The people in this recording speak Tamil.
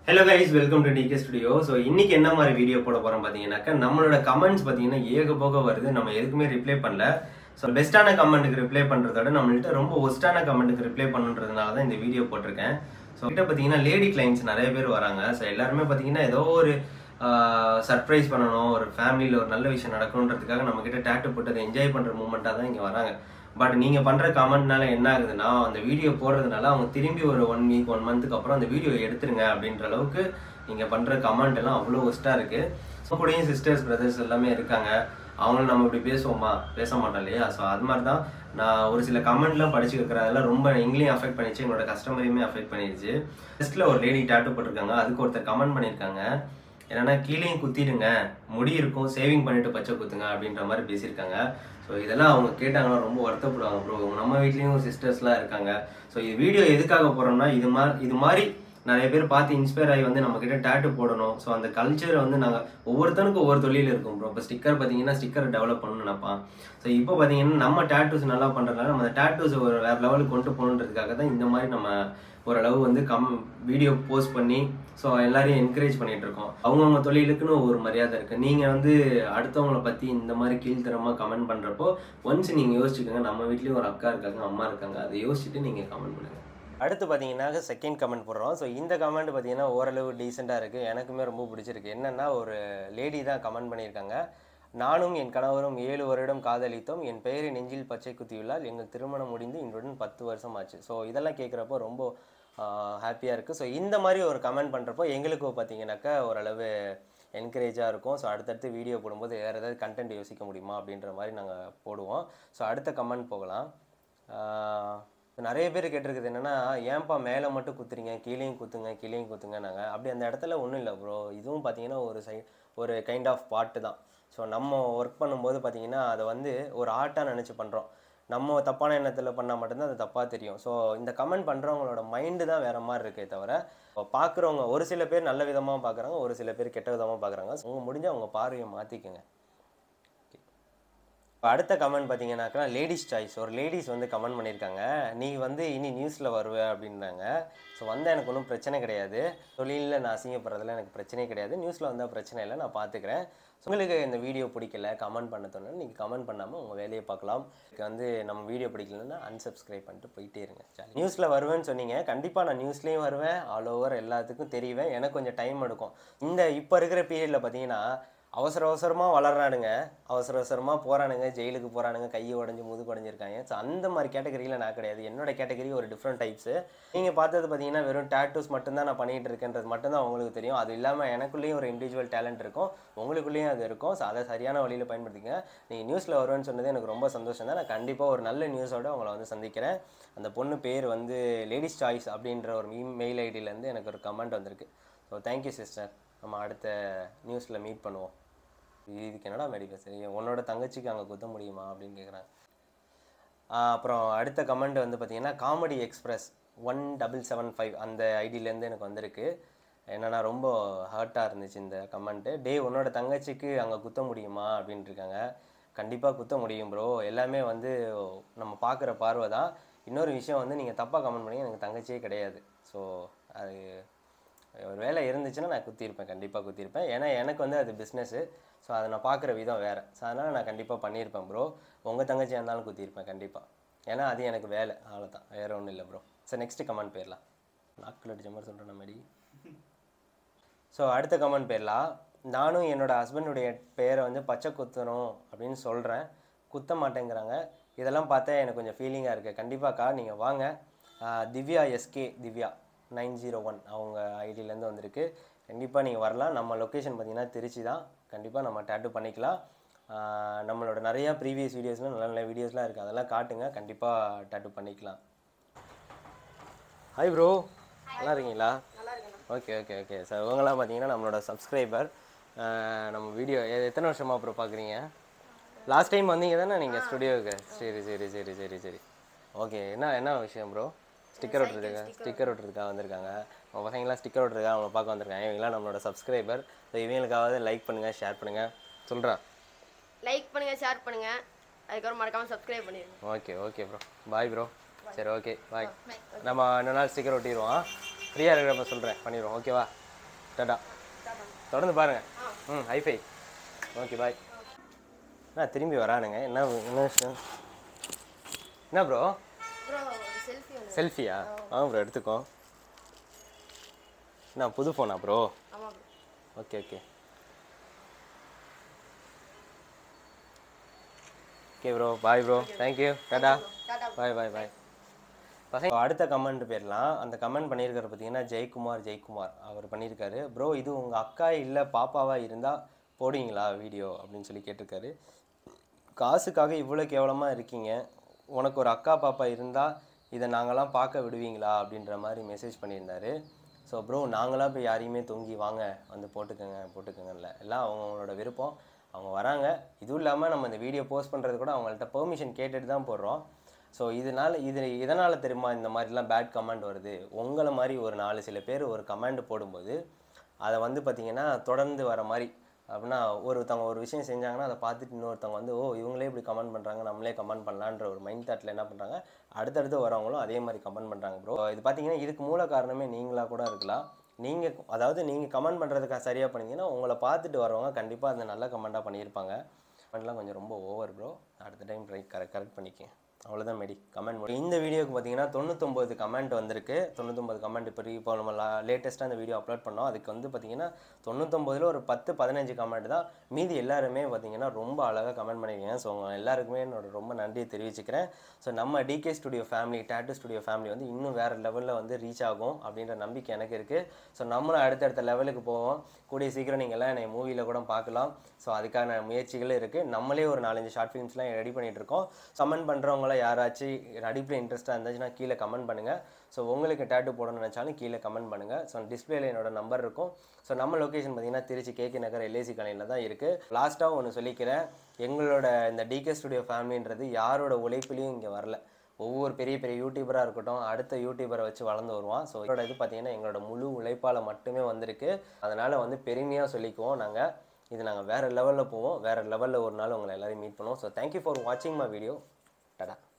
Hello guys, welcome to DK Studio. So இன்னைக்கு என்ன மாதிரி வீடியோ போட போறோம் பாத்தீங்கன்னாக்க நம்மளோட கமெண்ட்ஸ் பாத்தீங்கன்னா ஏகபோக வருது. நம்ம எதுக்குமே ரிப்ளை பண்ணல. ஸோ பெஸ்ட்டான கமெண்ட்டுக்கு ரிப்ளை பண்றதோட நம்மள்ட்ட ரொம்ப ஒஸ்ட்டான கமெண்ட்டுக்கு ரிப்ளை பண்ணுன்றதுனால தான் இந்த வீடியோ போட்டிருக்கேன். ஸோ கிட்ட பாத்தீங்கன்னா லேடி கிளைண்ட்ஸ் நிறைய பேர் வராங்க. ஸோ எல்லாருமே பாத்தீங்கன்னா ஏதோ ஒரு சர்ப்ரைஸ் பண்ணணும், ஒரு ஃபேமிலியில் ஒரு நல்ல விஷயம் நடக்கணுன்றதுக்காக நம்ம கிட்ட டேட்டு போட்டு அதை என்ஜாய் பண்ற மூமெண்ட்டாக தான் இங்கே வராங்க. பட் நீங்க பண்ற கமெண்ட்னால என்ன ஆகுதுன்னா, அந்த வீடியோ போடுறதுனால அவங்க திரும்பி ஒரு 1 வீக் 1 மந்த்துக்கு அப்புறம் அந்த வீடியோ எடுத்துருங்க அப்படின்ற அளவுக்கு நீங்க பண்ற கமெண்ட் எல்லாம் அவ்வளோ ஒஸ்டா இருக்கு. ஸோ கூடயும் சிஸ்டர்ஸ் பிரதர்ஸ் எல்லாமே இருக்காங்க. அவங்களும் நம்ம இப்படி பேசுவோமா, பேச மாட்டோம் இல்லையா? ஸோ அது மாதிரி தான் நான் ஒரு சில கமெண்ட்லாம் படிச்சு வைக்கிறதெல்லாம் ரொம்ப எங்களையும் அஃபெக்ட் பண்ணிச்சு, எங்களோட கஸ்டமரையுமே அஃபெக்ட் பண்ணிடுச்சு. ஃபர்ஸ்ட்ல ஒரு லேடி டேட்டு போட்டிருக்காங்க, அதுக்கு ஒருத்தர் கமெண்ட் பண்ணியிருக்காங்க. என்னன்னா கீழேயும் குத்திடுங்க, முடி இருக்கும், சேவிங் பண்ணிட்டு பச்சை குத்துங்க அப்படின்ற மாதிரி பேசியிருக்காங்க. ஸோ இதெல்லாம் அவங்க கேட்டாங்கன்னா ரொம்ப வருத்தப்படுவாங்க. ப்ரோ நம்ம வீட்லேயும் சிஸ்டர்ஸ்லாம் இருக்காங்க. ஸோ இது வீடியோ எதுக்காக போகிறோம்னா, இது மாதிரி நிறைய பேர் பார்த்து இன்ஸ்பயர் ஆகி வந்து நம்மக்கிட்ட டேட்டு போடணும். ஸோ அந்த கல்ச்சரை வந்து நாங்கள் ஒவ்வொருத்தனுக்கும் ஒவ்வொரு தொழில் இருக்கும் ப்ரோ. இப்போ ஸ்டிக்கர் பார்த்தீங்கன்னா ஸ்டிக்கர் டெவலப் பண்ணணும்னு நினைப்பான். ஸோ இப்போ பார்த்தீங்கன்னா நம்ம டேட்டூஸ் நல்லா பண்ணுறதுனால நம்ம டேட்டூஸ் ஒரு வேறு லெவலுக்கு கொண்டு போகணுன்றதுக்காக தான் இந்த மாதிரி நம்ம ஓரளவு வந்து வீடியோ போஸ்ட் பண்ணி ஸோ எல்லாரையும் என்கரேஜ் பண்ணிட்டு இருக்கோம். அவங்கவுங்க தொழிலுக்குன்னு ஒரு மரியாதை இருக்குது. நீங்கள் வந்து அடுத்தவங்களை பற்றி இந்த மாதிரி கீழ்த்தரமாக கமெண்ட் பண்ணுறப்போ ஒன்ஸ் நீங்கள் யோசிச்சுக்கோங்க, நம்ம வீட்லேயும் ஒரு அக்கா இருக்காங்க, அம்மா இருக்காங்க, அதை யோசிச்சுட்டு நீங்கள் கமெண்ட் பண்ணுங்கள். அடுத்து பார்த்தீங்கன்னா செகண்ட் கமெண்ட் போடுறோம். ஸோ இந்த கமெண்ட் பார்த்தீங்கன்னா ஓரளவு டீசெண்டாக இருக்குது, எனக்குமே ரொம்ப பிடிச்சிருக்கு. என்னென்னா ஒரு லேடி தான் கமெண்ட் பண்ணியிருக்காங்க. நானும் என் கணவரும் 7 வருடம் காதலித்தோம். என் பெயரை நெஞ்சில் பச்சை குத்தியுள்ளால். எங்கள் திருமணம் முடிந்து இன்றுடன் 10 வருஷம் ஆச்சு. ஸோ இதெல்லாம் கேட்குறப்போ ரொம்ப ஹாப்பியாக இருக்குது. ஸோ இந்த மாதிரி ஒரு கமெண்ட் பண்ணுறப்போ எங்களுக்கு பார்த்தீங்கன்னாக்கா ஓரளவு என்கரேஜாக இருக்கும். ஸோ அடுத்தடுத்து வீடியோ போடும்போது வேறு ஏதாவது கண்டென்ட் யோசிக்க முடியுமா அப்படின்ற மாதிரி நாங்கள் போடுவோம். ஸோ அடுத்த கமெண்ட் போகலாம். நிறைய பேர் கேட்டிருக்குது என்னென்னா, ஏன்ப்பா மேலே மட்டும் குத்துறீங்க, கீழேயும் குத்துங்க நாங்கள் அப்படி அந்த இடத்துல ஒன்றும் இல்லை ப்ரோ. இதுவும் பார்த்தீங்கன்னா ஒரு கைண்ட் ஆஃப் பாட்டு தான். ஸோ நம்ம ஒர்க் பண்ணும்போது பார்த்தீங்கன்னா அதை வந்து ஒரு ஆர்ட்டாக நினச்சி பண்ணுறோம். நம்ம தப்பான எண்ணத்தில் பண்ணால் மட்டும்தான் அது தப்பாக தெரியும். ஸோ இந்த கமெண்ட் பண்ணுறவங்களோட மைண்டு தான் வேறு மாதிரி இருக்கே தவிர, பார்க்குறவங்க ஒரு சில பேர் நல்ல விதமாக பார்க்குறாங்க, ஒரு சில பேர் கெட்ட விதமாக பார்க்குறாங்க. அவங்க முடிஞ்ச அவங்க பார்வையை மாற்றிக்கங்க. இப்போ அடுத்த கமெண்ட் பார்த்தீங்கன்னாக்கா லேடிஸ் சாய்ஸ். ஒரு லேடிஸ் வந்து கமெண்ட் பண்ணியிருக்காங்க, நீ வந்து இனி நியூஸில் வருவ அப்படின்றாங்க. ஸோ வந்தால் எனக்கு ஒன்றும் பிரச்சனை கிடையாது, தொழிலில் நான் அசிங்கப்படுறதுல எனக்கு பிரச்சனையே கிடையாது, நியூஸில் வந்தால் பிரச்சனை இல்லை, நான் பார்த்துக்கிறேன். உங்களுக்கு இந்த வீடியோ பிடிக்கல கமெண்ட் பண்ண தோணுன்னு நீங்கள் கமெண்ட் பண்ணாமல் உங்கள் வேலையை பார்க்கலாம். இதுக்கு வந்து நம்ம வீடியோ பிடிக்கலன்னா அன்சப்ஸ்கிரைப் பண்ணிட்டு போயிட்டே இருங்க. நியூஸில் வருவேன்னு சொன்னீங்க, கண்டிப்பாக நான் நியூஸ்லேயும் வருவேன், ஆல் ஓவர் எல்லாத்துக்கும் தெரிவேன். எனக்கு கொஞ்சம் டைம் எடுக்கும். இப்போ இருக்கிற பீரியடில் பார்த்தீங்கன்னா அவசரமாக வளர்றானுங்க, அவசரமாக போகிறானுங்க, ஜெயிலுக்கு போகிறானுங்க, கையை உடஞ்சி முதுகு உடஞ்சிருக்காங்க. ஸோ அந்த மாதிரி கேட்டகரியில் நான் கிடையாது. என்னோட கேட்டகரி ஒரு டிஃப்ரெண்ட் டைப்ஸு. நீங்கள் பார்த்தது பார்த்தீங்கன்னா வெறும் டேட்டூஸ் மட்டும்தான் நான் பண்ணிகிட்டு இருக்கேன்றது மட்டும்தான் உங்களுக்கு தெரியும். அது இல்லாமல் எனக்குள்ளேயும் ஒரு இண்டிவிஜுவல் டேலண்ட் இருக்கும், உங்களுக்குள்ளேயும் அது இருக்கும். ஸோ அதை சரியான வழியில் பயன்படுத்திங்க. நீங்கள் நியூஸில் வருவேன்னு சொன்னது எனக்கு ரொம்ப சந்தோஷம் தான். நான் கண்டிப்பாக ஒரு நல்ல நியூஸோடு உங்களை வந்து சந்திக்கிறேன். அந்த பொண்ணு பேர் வந்து லேடிஸ் சாய்ஸ் அப்படின்ற ஒரு மெயில் ஐடியிலேருந்து எனக்கு ஒரு கமெண்ட் வந்திருக்கு. So thank you sister. நம்ம அடுத்த நியூஸில் மீட் பண்ணுவோம். இதுக்கு என்னடா மெடிக்கல் சரி, உன்னோட தங்கச்சிக்கு அங்கே குத்த முடியுமா அப்படின்னு கேட்குறாங்க. அப்புறம் அடுத்த கமெண்ட் வந்து பார்த்தீங்கன்னா காமெடி எக்ஸ்பிரஸ் 1775 அந்த ஐடியிலேருந்து எனக்கு வந்திருக்கு. என்னன்னா ரொம்ப ஹர்ட்டாக இருந்துச்சு இந்த கமெண்ட்டு. உன்னோட தங்கச்சிக்கு அங்கே குத்த முடியுமா அப்படின்ட்டு இருக்காங்க. கண்டிப்பாக குத்த முடியும் ப்ரோ. எல்லாமே வந்து நம்ம பார்க்குற பார்வை தான். இன்னொரு விஷயம் வந்து நீங்கள் தப்பாக கமெண்ட் பண்ணி எனக்கு தங்கச்சியே கிடையாது. ஸோ அது ஒரு வேலை இருந்துச்சுன்னா நான் குத்திருப்பேன், கண்டிப்பாக குத்திருப்பேன். ஏன்னா எனக்கு வந்து அது பிஸ்னஸ்ஸு. ஸோ அதை நான் பார்க்குற விதம் வேறு. ஸோ அதனால் நான் கண்டிப்பாக பண்ணியிருப்பேன் ப்ரோ. உங்கள் தங்கச்சியாக இருந்தாலும் குத்திருப்பேன் கண்டிப்பாக. ஏன்னா அது எனக்கு வேலை, அவ்வளோதான், வேறு ஒன்றும் இல்லை ப்ரோ. ஸோ நெக்ஸ்ட்டு கமெண்ட் போயிடலாம். நாக்கில் அடிச்ச மாதிரி சொல்கிறேன் மாதிரி. ஸோ அடுத்த கமெண்ட் போயிடலாம். நானும் என்னோடய ஹஸ்பண்டுடைய பேரை வந்து பச்சை குத்தணும் அப்படின்னு சொல்கிறேன், குத்த மாட்டேங்கிறாங்க. இதெல்லாம் பார்த்தா எனக்கு கொஞ்சம் ஃபீலிங்காக இருக்குது. கண்டிப்பாக்கா நீங்கள் வாங்க. திவ்யா எஸ்கே திவ்யா 901 அவங்க ஐடியிலேருந்து வந்திருக்கு. கண்டிப்பாக நீங்கள் வரலாம். நம்ம லொக்கேஷன் பார்த்திங்கன்னா திருச்சி தான். கண்டிப்பாக நம்ம டேட்டு பண்ணிக்கலாம். நம்மளோட நிறையா ப்ரீவியஸ் வீடியோஸ்லாம் நல்ல நல்ல வீடியோஸ்லாம் இருக்குது, அதெல்லாம் காட்டுங்க. கண்டிப்பாக டேட்டு பண்ணிக்கலாம். ஹாய் ப்ரோ, நல்லா இருக்கீங்களா? Okay okay okay sir. இவங்கெல்லாம் பார்த்தீங்கன்னா நம்மளோட சப்ஸ்கிரைபர். நம்ம வீடியோ எத்தனை வருஷமாக அப்புறம் பார்க்குறீங்க? லாஸ்ட் டைம் வந்தீங்க தானே நீங்கள் ஸ்டுடியோவுக்கு? சரி சரி சரி சரி சரி ஓகே. என்ன விஷயம் ப்ரோ? ஸ்டிக்கர் ஒட்டுறதுக்காக வந்திருக்காங்க. அவங்க பசங்களாம் ஸ்டிக்கர் ஒட்டுறதுக்காக அவங்க பார்க்க வந்திருக்காங்க. இவங்களாம் நம்மளோட சப்ஸ்கிரைபர். ஸோ இவங்களுக்காவது லைக் பண்ணுங்கள், ஷேர் பண்ணுங்கள். சொல்கிறேன், லைக் பண்ணுங்கள், ஷேர் பண்ணுங்கள், அதுக்கப்புறம் மறக்காமல் சப்ஸ்கிரைப் பண்ணிடுங்க. Okay okay bro, bye bro. சரி ஓகே பாய். நம்ம இன்னொரு நாள் ஸ்டிக்கர் ஒட்டிடுவோம். ஃப்ரீயாக இருக்கிறப்ப சொல்கிறேன், பண்ணிடுவோம். ஓகேவா? டாடா. தொடர்ந்து பாருங்கள். ஹைஃபை. Okay bye. திரும்பி வரானுங்க. என்ன விஷயம்? என்ன ப்ரோ? செல்ஃபியா? ப்ரோ எடுத்துக்கோ. புது ஃபோனா bro? Okay okay okay bro. Bye bro. Thank you. Tata. Bye bye bye. பசங்க அடுத்த கமெண்ட் போயிடலாம். அந்த கமெண்ட் பண்ணியிருக்காரு பார்த்தீங்கன்னா ஜெயக்குமார் அவர் பண்ணியிருக்காரு. ப்ரோ இது உங்கள் அக்கா இல்லை பாப்பாவாக இருந்தால் போடுவீங்களா வீடியோ அப்படின்னு சொல்லி கேட்டிருக்காரு. காசுக்காக இவ்வளோ கேவலமாக இருக்கீங்க, உனக்கு ஒரு அக்கா பாப்பா இருந்தால் இதை நாங்களாம் பார்க்க விடுவீங்களா அப்படின்ற மாதிரி மெசேஜ் பண்ணியிருந்தாரு. ஸோ ப்ரோ நாங்களாம் இப்போ யாரையுமே தொங்கி வாங்க வந்து போட்டுக்கோங்கல்ல, எல்லாம் அவங்களோட விருப்பம். அவங்க வராங்க. இதுவும் இல்லாமல் நம்ம இந்த வீடியோ போஸ்ட் பண்ணுறது கூட அவங்கள்ட்ட பெர்மிஷன் கேட்டுட்டு தான் போடுறோம். ஸோ இதனால் தெரியுமா இந்த மாதிரிலாம் பேட் கமெண்ட் வருது? உங்களை மாதிரி ஒரு 4 சில பேர் ஒரு கமெண்ட் போடும்போது அதை வந்து பார்த்திங்கன்னா தொடர்ந்து வர மாதிரி, அப்படின்னா ஒருத்தவங்க ஒரு விஷயம் செஞ்சாங்கன்னா அதை பார்த்துட்டு இன்னொருத்தவங்க வந்து இவங்களே இப்படி கமெண்ட் பண்ணுறாங்க, நம்மளே கமெண்ட் பண்ணலான்ற ஒரு மைண்ட் தாட்டில் என்ன பண்ணுறாங்க, அடுத்தடுத்து வரவங்களும் அதே மாதிரி கமெண்ட் பண்ணுறாங்க ப்ரோ. இது பார்த்தீங்கன்னா இதுக்கு மூல காரணமே நீங்களாக கூட இருக்கலாம். நீங்கள் கமெண்ட் பண்ணுறதுக்கு சரியாக பண்ணிங்கன்னா உங்களை பார்த்துட்டு வரவங்க கண்டிப்பாக அந்த நல்ல கமெண்ட்டாக பண்ணியிருப்பாங்க. கமெண்ட்லாம் கொஞ்சம் ரொம்ப ஓவர் ப்ரோ. அடுத்த டைம் கரெக்ட் பண்ணிக்கேன். அவ்வளோதான் மேடி கமெண்ட். இந்த வீடியோக்கு பார்த்தீங்கன்னா 99 கமெண்ட் வந்திருக்கு. 99 கமெண்ட் இப்போ நம்ம லேட்டஸ்ட்டாக அந்த வீடியோ அப்லோட் பண்ணோம். அதுக்கு வந்து பார்த்தீங்கன்னா 99ல் ஒரு 10-15 கமெண்ட் தான். மீதி எல்லாருமே பார்த்தீங்கன்னா ரொம்ப அழகாக கமெண்ட் பண்ணியிருக்கீங்க. ஸோ உங்கள் எல்லாருக்குமே என்னோட ரொம்ப நன்றியை தெரிவிச்சுக்கிறேன். ஸோ நம்ம DK studio family, tattoo studio family வந்து இன்னும் வேறு லெவலில் வந்து ரீச் ஆகும் அப்படின்ற நம்பிக்கை எனக்கு இருக்குது. ஸோ நம்மளும் அடுத்தடுத்த லெவலுக்கு போவோம். கூடிய சீக்கிரம் நீங்கள் எல்லாம் என்னை மூவியில் கூட பார்க்கலாம். ஸோ அதுக்கான முயற்சிகளும் இருக்குது. நம்மளே ஒரு 4-5 ஷார்ட் ஃபிலிம்ஸ்லாம் ரெடி பண்ணிகிட்டு இருக்கோம். கமெண்ட் பண்ணுறவங்க யாராச்சும் நடிப்பில் இன்ட்ரெஸ்ட்டாக இருந்துச்சுன்னா கீழே கமெண்ட் பண்ணுங்கள். ஸோ உங்களுக்கு டேட்டூ போடணும்னு நினச்சாலும் கீழே கமெண்ட் பண்ணுங்கள். ஸோ டிஸ்பிளேல என்னோட நம்பர் இருக்கும். ஸோ நம்ம லொக்கேஷன் பார்த்தீங்கன்னா திருச்சி KK நகர் LIC காலனியில் தான் இருக்குது. லாஸ்ட்டாக ஒன்று சொல்லிக்கிறேன், எங்களோட இந்த டிகே ஸ்டுடியோ ஃபேமிலின்றது யாரோட உழைப்புலையும் இங்கே வரல. ஒவ்வொரு பெரிய பெரிய யூடியூபராக இருக்கட்டும், அடுத்த யூடியூபரை வச்சு வளர்ந்து வருவான். ஸோ இதோட இது பார்த்தீங்கன்னா எங்களோட முழு உழைப்பால் மட்டுமே வந்திருக்கு. அதனால் வந்து பெருமையாக சொல்லிக்குவோம். நாங்கள் வேறு லெவலில் போவோம். வேறு லெவலில் ஒரு நாள் உங்களை எல்லோரும் மீட் பண்ணுவோம். ஸோ தேங்க்யூ ஃபார் வாட்சிங் மை வீடியோ. டாடா.